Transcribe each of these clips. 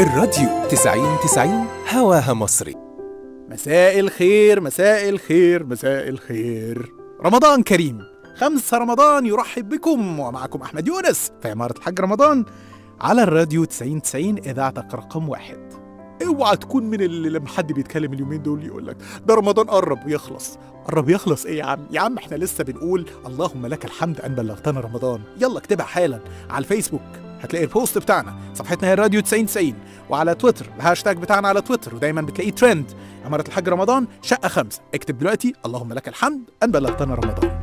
الراديو 90 هواها مصري. مساء الخير مساء الخير مساء الخير، رمضان كريم. 5 رمضان يرحب بكم ومعكم أحمد يونس في عمارة الحاج رمضان على الراديو 90 إذاعتك رقم 1. اوعى تكون من اللي لما حد بيتكلم اليومين دول يقول لك ده رمضان قرب يخلص. قرب يخلص ايه يا عم احنا لسه بنقول اللهم لك الحمد ان بلغتنا رمضان. يلا اكتبها حالا على الفيسبوك، هتلاقي البوست بتاعنا، صفحتنا هي الراديو 90، وعلى تويتر الهاشتاج بتاعنا على تويتر ودايما بتلاقيه ترند عمارة الحاج رمضان شقة 5. اكتب دلوقتي اللهم لك الحمد ان بلغتنا رمضان.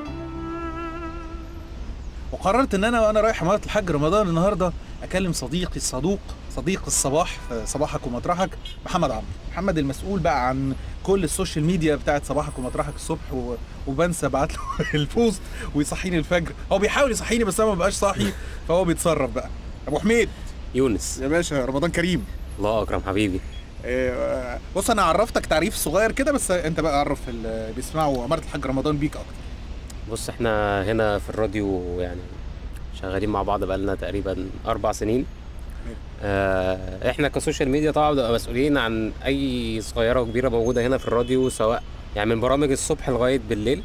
وقررت ان وانا رايح عمارة الحاج رمضان النهارده اكلم صديقي الصدوق، صديق الصباح في صباحك ومطرحك، محمد عمرو. محمد المسؤول بقى عن كل السوشيال ميديا بتاعت صباحك ومطرحك الصبح، وبنسى ابعت له البوست ويصحيني الفجر. هو بيحاول يصحيني بس انا ما بقاش صاحي، فهو بيتصرف بقى. ابو حميد يونس يا باشا، رمضان كريم. الله اكرم حبيبي. بص انا عرفتك تعريف صغير كده، بس انت بقى عرف اللي بيسمعوا عمارة الحاج رمضان بيك اكتر. بص احنا هنا في الراديو يعني شغالين مع بعض بقالنا تقريبا 4 سنين. احنا كسوشيال ميديا طبعا بنبقى مسؤولين عن اي صغيره وكبيره موجوده هنا في الراديو، سواء يعني من برامج الصبح لغايه بالليل.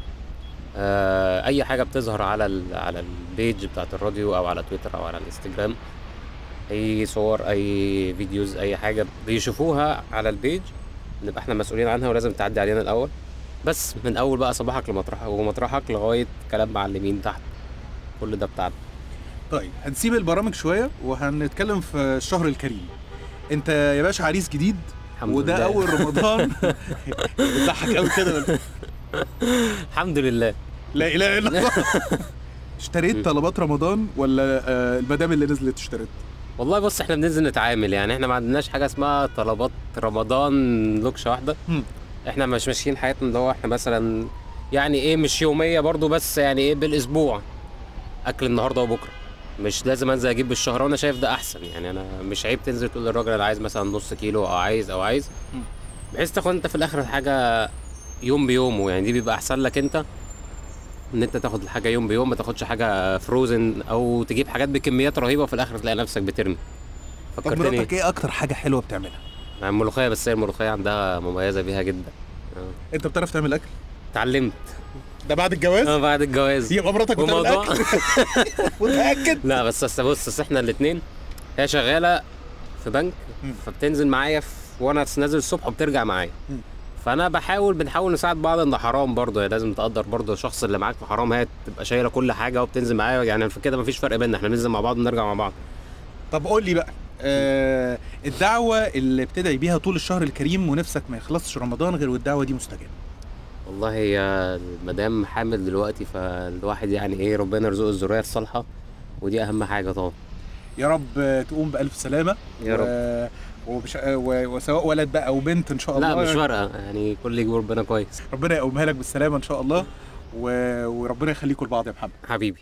اي حاجه بتظهر على البيج بتاعت الراديو او على تويتر او على الانستجرام، اي صور اي فيديوز اي حاجه بيشوفوها على البيج نبقى احنا مسؤولين عنها ولازم تعدي علينا الاول. بس من اول بقى صباحك لمطرحك ومطرحك لغايه كلام معلمين تحت، كل ده بتاعنا. طيب هنسيب البرامج شويه وهنتكلم في الشهر الكريم. انت يا باشا عريس جديد وده لله. اول رمضان. بتضحك قوي كده. الحمد لله. لا اله الا الله. اشتريت طلبات رمضان ولا المدام اللي نزلت اشتريت؟ والله بص احنا بننزل نتعامل، يعني احنا ما عندناش حاجه اسمها طلبات رمضان لوكشه واحده. احنا مش ماشيين حياتنا اللي هو احنا مثلا يعني ايه مش يوميه برضو، بس يعني ايه بالاسبوع اكل النهارده وبكره، مش لازم انزل اجيب بالشهر. وانا شايف ده احسن، يعني انا مش عيب تنزل تقول للراجل انا عايز مثلا نص كيلو او عايز بحيث تاخد انت في الاخر الحاجه يوم بيومه. يعني دي بيبقى احسن لك انت ان انت تاخد الحاجه يوم بيوم، ما تاخدش حاجه فروزن او تجيب حاجات بكميات رهيبه وفي الاخر تلاقي نفسك بترمي. طب مراتك ايه اكتر حاجه حلوه بتعملها؟ الملوخيه، بس هي الملوخيه عندها مميزه بيها جدا. انت بتعرف تعمل اكل؟ اتعلمت. ده بعد الجواز؟ بعد الجواز. يبقى مراتك بتعمل اكل؟ متاكد؟ لا بس بص احنا الاثنين، هي شغاله في بنك فبتنزل معايا وانا نازل الصبح وبترجع معايا، فانا بنحاول نساعد بعض. ان حرام برضه، هي لازم تقدر برضه الشخص اللي معاك في حرام، هي تبقى شايله كل حاجه وبتنزل معايا، يعني في كده مفيش فرق بيننا، احنا بننزل مع بعض ونرجع مع بعض. طب قول لي بقى الدعوه اللي بتدعي بيها طول الشهر الكريم ونفسك ما يخلصش رمضان غير والدعوه دي مستجابه. والله هي المدام حامل دلوقتي، فالواحد يعني ايه ربنا يرزقه الذريه الصالحه، ودي اهم حاجه طبعا. يا رب تقوم بألف سلامه يا رب. وسواء ولد بقى او بنت ان شاء الله. لا مش فارقه، يعني كل يجي ربنا كويس. ربنا يقومها لك بالسلامه ان شاء الله، وربنا يخليكم لبعض يا محمد حبيبي.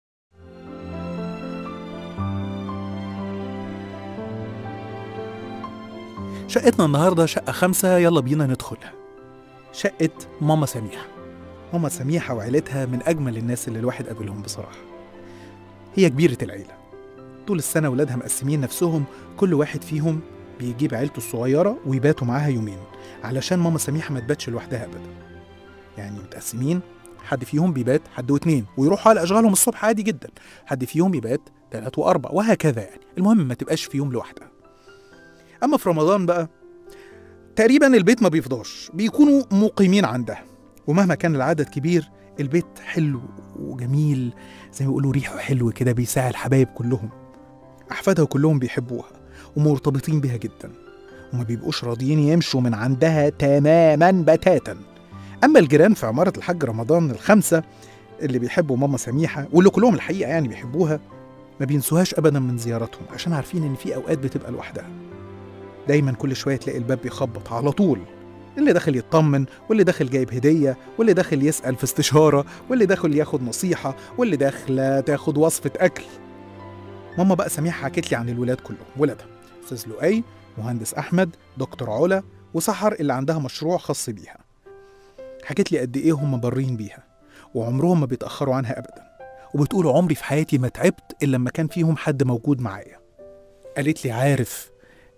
شقتنا النهارده شقه 5، يلا بينا ندخلها. شقه ماما سميحه. ماما سميحه وعيلتها من اجمل الناس اللي الواحد قابلهم بصراحه. هي كبيره العيله، طول السنه ولادها مقسمين نفسهم، كل واحد فيهم بيجيب عيلته الصغيره ويباتوا معاها يومين علشان ماما سميحه ما تباتش لوحدها ابدا. يعني متقسمين، حد فيهم بيبات حد واتنين ويروحوا على اشغالهم الصبح عادي جدا، حد فيهم يبات 3 و4 وهكذا. يعني المهم ما تبقاش في يوم لوحدها. اما في رمضان بقى تقريبا البيت ما بيفضاش، بيكونوا مقيمين عندها، ومهما كان العدد كبير البيت حلو وجميل، زي ما بيقولوا ريحه حلو كده، بيساعد الحبايب كلهم. احفادها كلهم بيحبوها ومرتبطين بيها جدا، وما بيبقوش راضيين يمشوا من عندها تماما بتاتا. اما الجيران في عمارة الحاج رمضان ال5 اللي بيحبوا ماما سميحة، واللي كلهم الحقيقة يعني بيحبوها، ما بينسوهاش ابدا من زيارتهم، عشان عارفين ان في اوقات بتبقى لوحدها. دايما كل شويه تلاقي الباب بيخبط على طول، اللي داخل يطمن، واللي داخل جايب هديه، واللي داخل يسال في استشاره، واللي داخل ياخد نصيحه، واللي داخله تاخد وصفه اكل. ماما بقى سميحه حكت لي عن الولاد كلهم، ولادها استاذ لؤي، مهندس احمد، دكتور علا، وسحر اللي عندها مشروع خاص بيها. حكت لي قد ايه هم بارين بيها وعمرهم ما بيتاخروا عنها ابدا، وبتقول عمري في حياتي ما تعبت الا لما كان فيهم حد موجود معايا. قالت لي عارف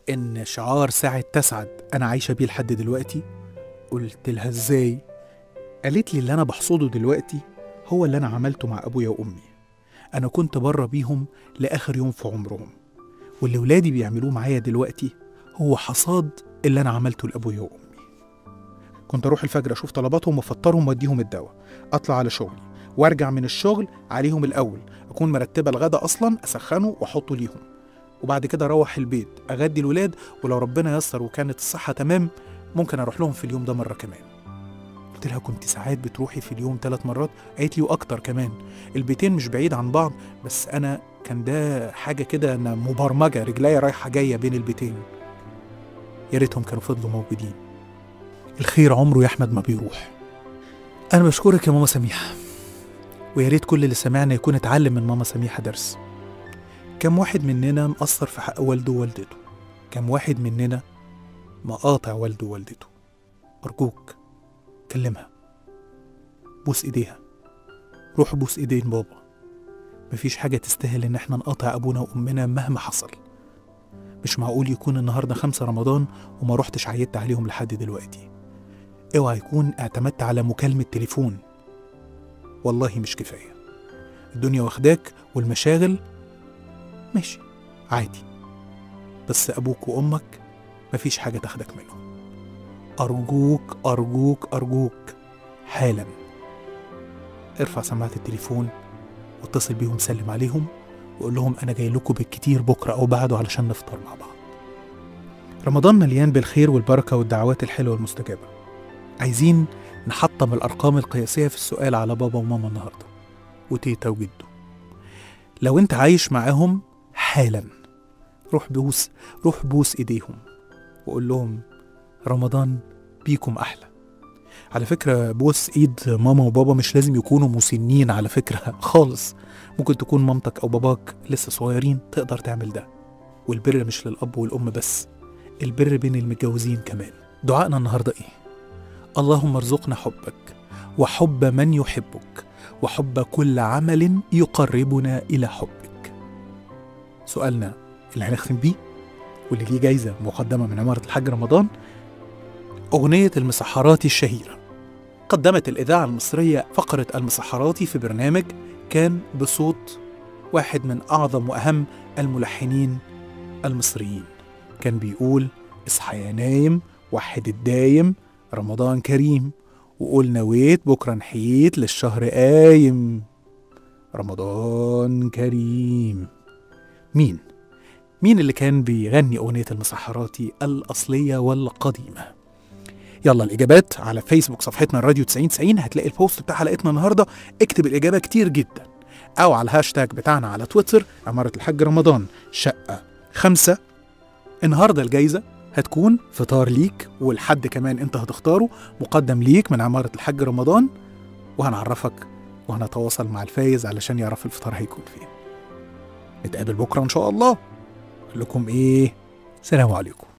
إن شعار ساعة تسعد أنا عايشة بيه لحد دلوقتي. قلت لها إزاي؟ قالت لي اللي أنا بحصده دلوقتي هو اللي أنا عملته مع أبويا وأمي. أنا كنت بره بيهم لآخر يوم في عمرهم، واللي ولادي بيعملوه معايا دلوقتي هو حصاد اللي أنا عملته لأبويا وأمي. كنت أروح الفجر أشوف طلباتهم وأفطرهم وأديهم الدواء، أطلع على شغلي وأرجع من الشغل عليهم الأول، أكون مرتبة الغدا أصلا أسخنه وأحطه ليهم، وبعد كده أروح البيت أغدي الولاد، ولو ربنا يسر وكانت الصحة تمام ممكن أروح لهم في اليوم ده مرة كمان. قلت لها كنت ساعات بتروحي في اليوم 3 مرات؟ قالت لي وأكتر كمان. البيتين مش بعيد عن بعض، بس أنا كان ده حاجة كده، أنا مبرمجة رجليا رايحة جاية بين البيتين. يا ريتهم كانوا فضلوا موجودين. الخير عمره يا أحمد ما بيروح. أنا بشكرك يا ماما سميحة، ويا ريت كل اللي سمعنا يكون اتعلم من ماما سميحة درس. كم واحد مننا مقصر في حق والده ووالدته؟ كم واحد مننا مقاطع والده ووالدته؟ أرجوك كلمها، بوس إيديها، روح بوس إيدين بابا. مفيش حاجة تستاهل إن احنا نقاطع أبونا وأمنا مهما حصل. مش معقول يكون النهاردة 5 رمضان وما روحتش عيدت عليهم لحد دلوقتي. اوعى يكون اعتمدت على مكالمة تليفون، والله مش كفاية. الدنيا واخداك والمشاغل ماشي عادي، بس أبوك وأمك مفيش حاجة تاخدك منهم. أرجوك أرجوك أرجوك حالا ارفع سماعة التليفون واتصل بيهم، سلم عليهم وقول لهم أنا جاي لكم بالكتير بكرة أو بعده علشان نفطر مع بعض. رمضان مليان بالخير والبركة والدعوات الحلوة المستجابة. عايزين نحطم الأرقام القياسية في السؤال على بابا وماما النهاردة وتيتا وجدو. لو انت عايش معاهم حالا روح بوس ايديهم وقول لهم رمضان بيكم احلى. على فكرة بوس ايد ماما وبابا مش لازم يكونوا مسنين على فكرة خالص، ممكن تكون مامتك او باباك لسه صغيرين تقدر تعمل ده. والبر مش للاب والام بس، البر بين المتجوزين كمان. دعائنا النهاردة ايه؟ اللهم ارزقنا حبك وحب من يحبك وحب كل عمل يقربنا إلى حبك. سؤالنا اللي هنختم بيه واللي ليه جايزة مقدمة من عمارة الحاج رمضان، أغنية المسحراتي الشهيرة. قدمت الإذاعة المصرية فقرة المسحراتي في برنامج كان بصوت واحد من أعظم وأهم الملحنين المصريين. كان بيقول اصحى يا نايم وحد الدايم رمضان كريم، وقول نويت بكرة نحييت للشهر قايم رمضان كريم. مين اللي كان بيغني أغنية المسحراتي الأصلية والقديمة؟ يلا الإجابات على فيسبوك صفحتنا الراديو 9090، هتلاقي البوست بتاع حلقتنا النهاردة. اكتب الإجابة كتير جدا، أو على الهاشتاج بتاعنا على تويتر عمارة الحاج رمضان شقة 5. النهاردة الجايزة هتكون فطار ليك والحد كمان انت هتختاره مقدم ليك من عمارة الحاج رمضان، وهنعرفك وهنتواصل مع الفايز علشان يعرف الفطار هيكون فين. نتقابل بكرة ان شاء الله. اقول لكم ايه؟ سلام عليكم.